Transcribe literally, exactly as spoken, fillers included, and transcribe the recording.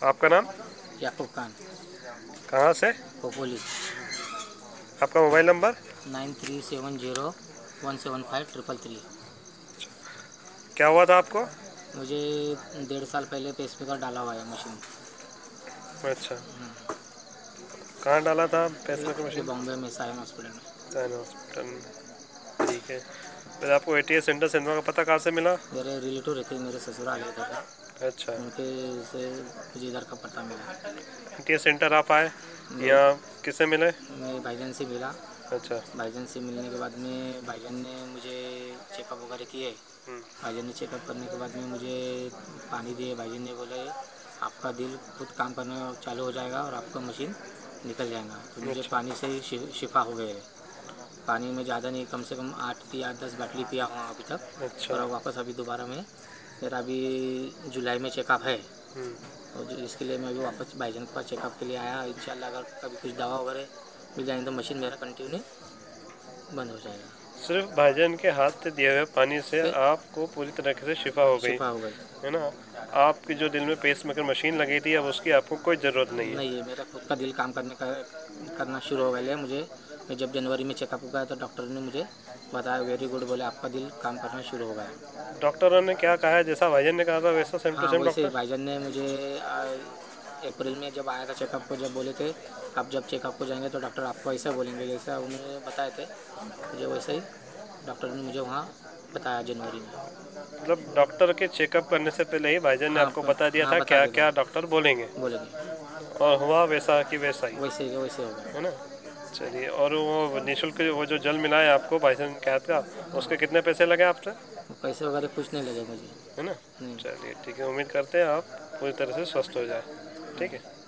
आपका नाम? याकूब खान, कहाँ से? खोपोली। आपका mobile number? Nine three seven zero one seven five triple three. क्या हुआ था आपको? मुझे डेढ़ साल पहले पेसमेकर डाला हुआ है मशीन। अच्छा, कहाँ डाला था ये, पेसमेकर ये मशीन? बॉम्बे में साइन हॉस्पिटल में। साइन हॉस्पिटल में। ठीक है। फिर आपको एटीएस सेंटर सिनेमा का पता कहाँ से मिला? मेरे रिलेटिव रहते हैं, मेरे ससुराल है इधर का, अच्छा, उनके से मुझे इधर का पता मिला। एटीएस सेंटर आप आए मैं यहाँ, किससे मिले? मैं भाईजान से मिला। अच्छा। भाईजान से मिलने के बाद में भाईजान ने मुझे चेकअप वगैरह किए। हम्म, भाईजान ने चेकअप करने के बाद में मुझे पानी दिए। भाईजान ने बोले आपका दिल खुद काम करना चालू हो जाएगा और आपका मशीन निकल जाएगा। तो मुझे अच्छा पानी से ही शि- शिफा हो गए है। पानी में ज़्यादा नहीं, कम से कम आठ पिया दस बाटली पिया हुआ अभी तक। अच्छा। और वापस अभी दोबारा में मेरा अभी जुलाई में चेकअप है। हम्म, और जो इसके लिए मैं अभी वापस भाईजान के पास चेकअप के लिए आया। इंशाल्लाह अगर कभी कुछ दवा वगैरह मिल जाएंगे तो मशीन मेरा कंटिन्यू बंद हो जाएगा। सिर्फ भाईजान के हाथ से दिए हुए पानी से से आपको पूरी तरीके से शिफा हो गई, शिफा हो गई। है ना? आपकी जो दिल में पेसमेकर मशीन लगी थी अब उसकी आपको कोई ज़रूरत नहीं है। नहीं है, मेरा खुद का दिल काम करने का करना शुरू हो गया है। मुझे मैं जब जनवरी में चेकअप गया तो डॉक्टर ने मुझे बताया वेरी गुड, बोले आपका दिल काम करना शुरू हो गया। डॉक्टरों ने क्या कहा है? जैसा भाईजान ने कहा था वैसा सेम टू हाँ, सेम वैसे ही डॉक्टर? भाईजान ने मुझे आ, अप्रैल में जब आया था चेकअप को, जब बोले थे आप जब चेकअप को जाएंगे तो डॉक्टर आपको ऐसा बोलेंगे जैसा उन्होंने बताए थे, मुझे वैसा ही डॉक्टर ने मुझे वहाँ बताया जनवरी में। मतलब डॉक्टर के चेकअप करने से पहले ही भाईजान ने हाँ आपको प- बता दिया हाँ था बता क्या देगा, क्या डॉक्टर बोलेंगे, बोलेंगे। और हुआ वैसा कि वैसा ही, वैसे ही वैसे हो है गया। ना? चलिए, और वो निःशुल्क वो जो जल मिला है आपको भाईजान के हाथ का, उसके हाँ, कितने पैसे लगे आपसे? पैसे वगैरह कुछ नहीं लगे मुझे। है ना? नहीं। चलिए ठीक है, उम्मीद करते हैं आप पूरी तरह से स्वस्थ हो जाए। ठीक है।